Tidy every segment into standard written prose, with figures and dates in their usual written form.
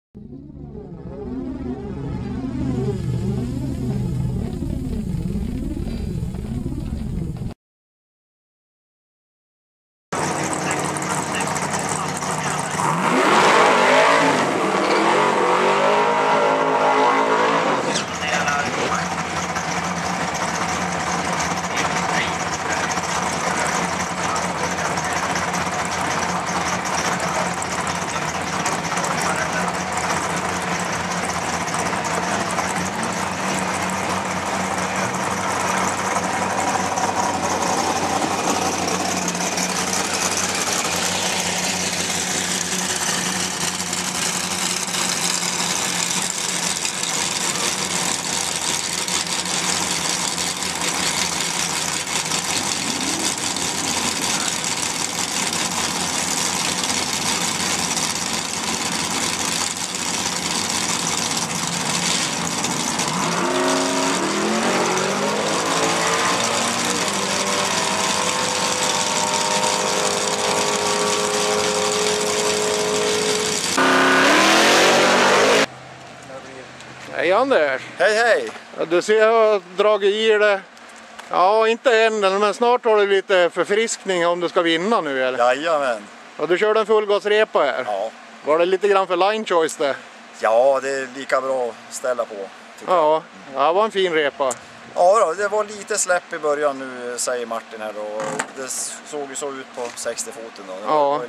Hej Anders! Hej hej! Du ser jag har dragit i det. Ja, inte än, men snart har du lite förfriskning om du ska vinna nu eller? Jajamän! Ja, du körde en fullgasrepa här. Ja. Var det lite grann för line choice det? Ja, det är lika bra att ställa på. Ja, det var en fin repa. Ja då, det var lite släpp i början nu, säger Martin här då. Det såg ju så ut på 60-foten då. Ja.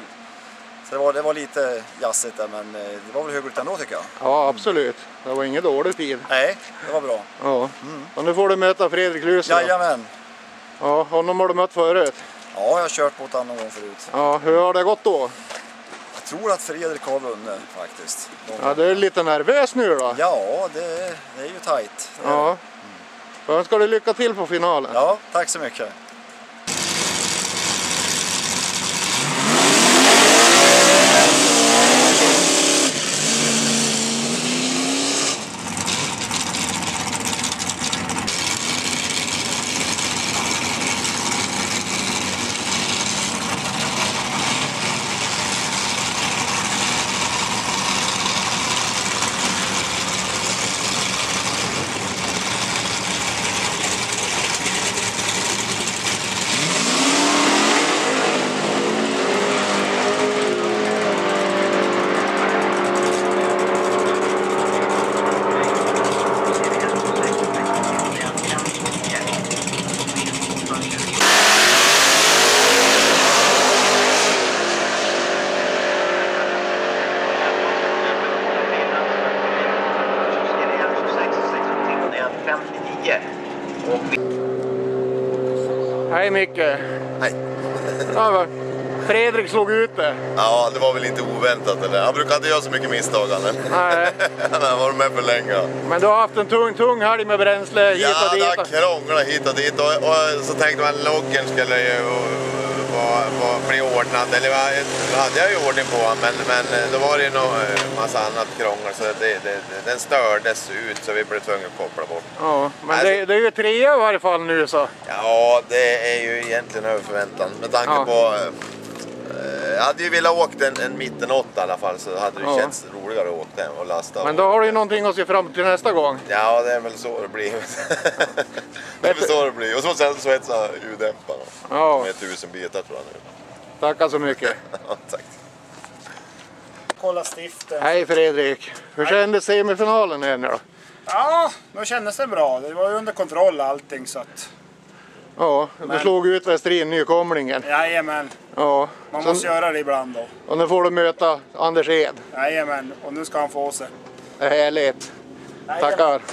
Så det var lite jassigt där, men det var väl hyggligt ändå tycker jag. Ja, absolut. Det var ingen dålig tid. Nej, det var bra. Ja. Och nu får du möta Fredrik Lusson. Jajamän! Ja, honom har du mött förut. Ja, jag har kört på ett annat gång förut. Ja, hur har det gått då? Jag tror att Fredrik har vunnit faktiskt. Ja, du är lite nervös nu då? Ja, det är ju tajt. Ja. Så önskar du lycka till på finalen. Ja, tack så mycket. Hej Micke. Hej. Ja, Fredrik slog ut det. Ja, det var väl inte oväntat eller? Han brukar inte göra så mycket misstag han. Nej. Han har varit med för länge. Men du har haft en tung helg med bränsle hit och dit. Ja, det har krånglat hit och dit och så tänkte man loggen skulle ju bli ordnad. Eller hade jag ju ordning på men då var det ju nog massa annat krångel så den stördes ut så vi blev tvungna att koppla bort. Ja, men alltså, det är ju 3 i varje fall nu så. Ja, det är ju egentligen över förväntan. Med tanke på... Jag hade ju velat åka en mitten 8 i alla fall så hade det känts roligare att åka den och lasta. Men då har du ju någonting att se fram till nästa gång. Ja, det är väl så det blir. Det är väl så det blir. Och så sen svetsa ljuddämparna. Ja. Med 1000 bitar tror jag nu. Tackar så mycket. Ja, tack. Kolla stiften. Hej Fredrik. Hur kändes semifinalen här nu då? Ja, då kändes det bra. Det var ju under kontroll allting så att... Ja, du slog ut Westrin, nykomlingen. Jajamän. Ja. Man måste göra det ibland då. Och nu får du möta Anders Ed. Jajamän, och nu ska han få sig. Det är härligt. Tackar.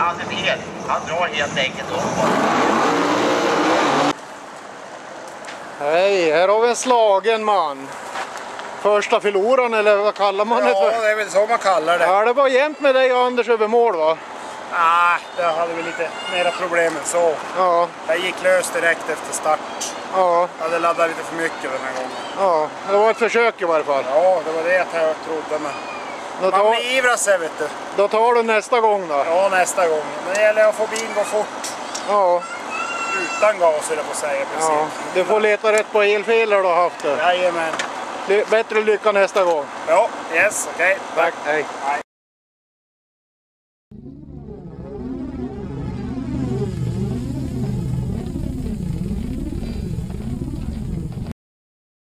han är fel. Han drar helt enkelt uppåt. Hej, här har vi en slagen man. Första förloraren eller vad kallar man det för? Ja, det är väl så man kallar det. Ja, det var jämnt med dig och Anders över mål va? Det hade vi lite mera problem än så. Ja, Jag gick lös direkt efter start. ja, Jag hade laddat lite för mycket den här gången. ja. Det var ett försök i varje fall. Ja, det var det jag trodde. Men Då man tar, beivrar sig, vet du. då tar du nästa gång då. Ja, nästa gång. Men det gäller att få bilen gå fort. Ja, Utan gas, eller på att säga. Precis. ja. Du får leta rätt på elfiler du har haft det. Jajamän. Bättre lycka nästa gång. Ja, yes, okej. Tack, hej. Hej.